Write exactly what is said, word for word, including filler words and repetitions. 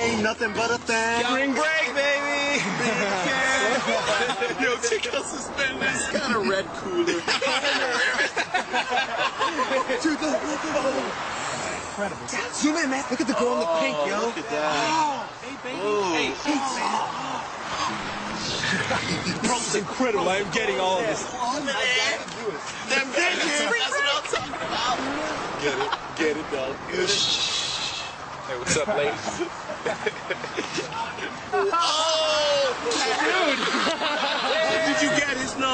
Ain't nothing but a thing. Spring break, baby! Yo, check out suspenders. Got a red cooler. Dude, look, look, look. Incredible. Zoom in, man. Look at the girl in the pink, yo. Look at that. Oh. Hey, baby. Oh. Hey, Bro, it's incredible. I'm getting all of this. Them digits. That's what I'm talking about. Get it. Get it, dog. Hey, what's up, ladies? Oh, dude.